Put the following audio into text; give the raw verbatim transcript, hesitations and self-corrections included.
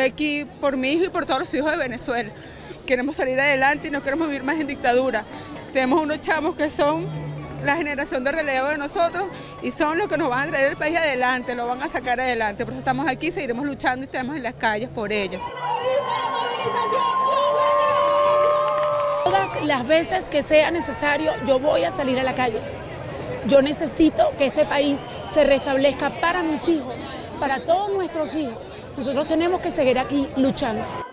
aquí por mi hijo y por todos los hijos de Venezuela. Queremos salir adelante y no queremos vivir más en dictadura. Tenemos unos chamos que son la generación de relevo de nosotros y son los que nos van a traer el país adelante, lo van a sacar adelante. Por eso estamos aquí, seguiremos luchando y estaremos en las calles por ellos. Todas las veces que sea necesario, yo voy a salir a la calle. Yo necesito que este país se restablezca para mis hijos, para todos nuestros hijos. Nosotros tenemos que seguir aquí luchando.